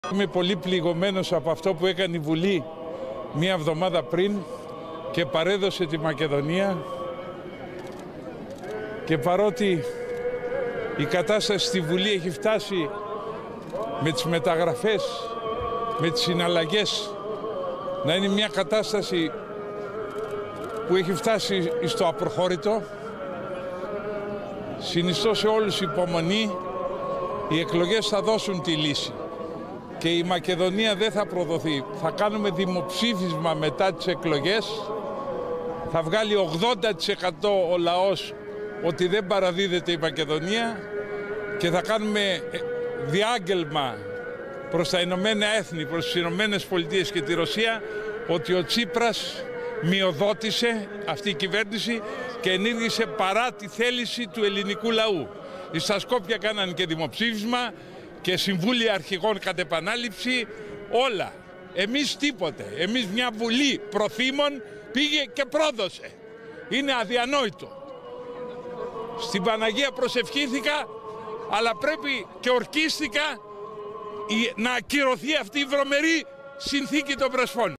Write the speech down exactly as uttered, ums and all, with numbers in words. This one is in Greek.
Είμαι πολύ πληγωμένος από αυτό που έκανε η Βουλή μία εβδομάδα πριν και παρέδωσε τη Μακεδονία, και παρότι η κατάσταση στη Βουλή έχει φτάσει με τις μεταγραφές, με τις συναλλαγές, να είναι μια κατάσταση που έχει φτάσει στο απροχώρητο, συνιστώ σε όλους υπομονή. Οι εκλογές θα δώσουν τη λύση και η Μακεδονία δεν θα προδοθεί. Θα κάνουμε δημοψήφισμα μετά τις εκλογές, θα βγάλει ογδόντα τοις εκατό ο λαός ότι δεν παραδίδεται η Μακεδονία και θα κάνουμε διάγγελμα προς τα Ηνωμένα Έθνη, προς τις Ηνωμένες Πολιτείες και τη Ρωσία, ότι ο Τσίπρας μειοδότησε αυτή η κυβέρνηση και ενήργησε παρά τη θέληση του ελληνικού λαού. Στα Σκόπια κάνανε και δημοψήφισμα και συμβούλια αρχηγών κατ' επανάληψη, όλα. Εμείς τίποτε. Εμείς μια βουλή προθήμων πήγε και πρόδωσε. Είναι αδιανόητο. Στην Παναγία προσευχήθηκα, αλλά πρέπει και ορκίστηκα να ακυρωθεί αυτή η βρωμερή συνθήκη των Πρεσπών.